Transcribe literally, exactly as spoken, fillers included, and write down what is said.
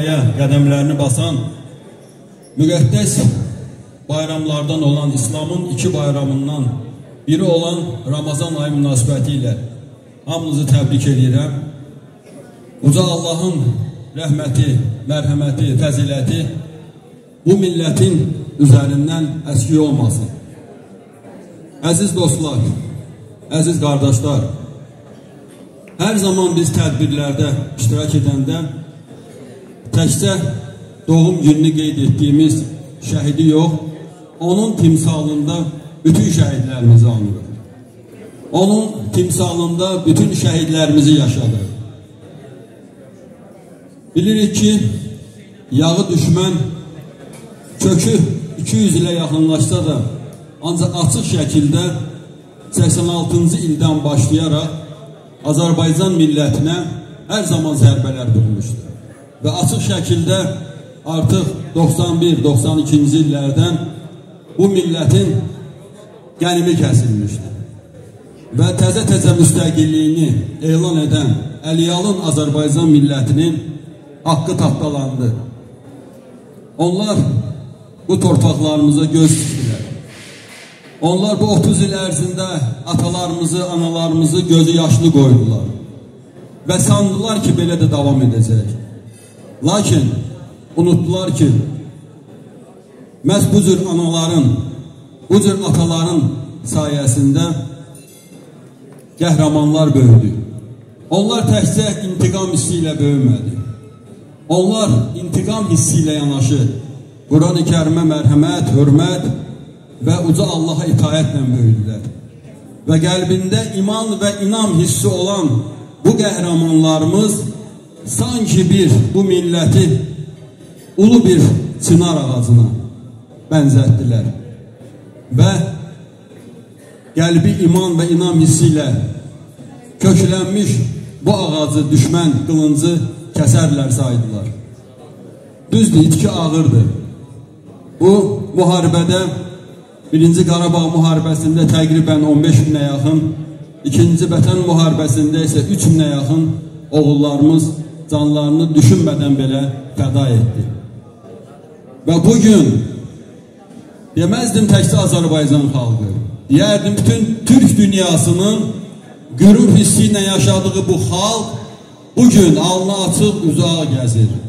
dünyaya qədəmlərini basan, müqəddəs bayramlardan olan İslamın iki bayramından biri olan Ramazan ayı münasibəti ilə hamınızı təbrik edirəm. Uca Allahın rəhməti, mərhəməti, fəziləti bu millətin üzərindən əskik olmasın. Əziz dostlar, əziz qardaşlar, hər zaman biz tədbirlərdə iştirak edəndə təkcə doğum gününü qeyd etdiyimiz şəhidi yox, onun timsalında bütün şəhidlərimizi anırıq. Onun timsalında bütün şəhidlərimizi yaşadıq. Bilirik ki, yağı düşmən kökü iki yüz ilə yaxınlaşsa da, ancaq açıq şəkildə səksən altıncı ildən başlayaraq Azərbaycan millətinə hər zaman zərbələr vurmuşdur. Və açıq şəkildə artıq doxsan bir doxsan ikinci illərdən bu millətin qənimi kəsilmişdir. Və təzə-təzə müstəqilliyini elan edən Əliyalın Azərbaycan millətinin haqqı tapdalandı. Onlar bu torpaqlarımıza göz dikdilər. Onlar bu otuz il ərzində atalarımızı, analarımızı gözü yaşlı qoydular. Və sandılar ki, belə də davam edəcək. Lakin unutdular ki, məhz bu cür anaların, bu cür ataların sayəsində qəhrəmanlar böyüdü. Onlar təkcə intiqam hissi ilə böyümədi. Onlar intiqam hissi ilə yanaşı Quran-ı Kərimə mərhəmət, hörmət və uca Allaha itaətlə böyüdülər. Və qəlbində iman və inam hissi olan bu qəhrəmanlarımız sanki bir bu milləti ulu bir çınar ağacına bənzətdilər. Və qəlbi iman və inam hissi ilə köklənmiş bu ağacı düşmən qılıncı kəsərlər saydılar. Düzdür, itki ağırdır. Bu müharibədə birinci Qarabağ müharibəsində təqribən on beş minə yaxın, ikinci Vətən müharibəsində isə üç minə yaxın oğullarımız canlarını düşünmədən belə fəda etdi. Və bugün deməzdim təkcə Azərbaycan xalqı, deyərdim bütün Türk dünyasının qürur hissi ilə yaşadığı bu xalq bugün alnı açıq uzağa gəzir.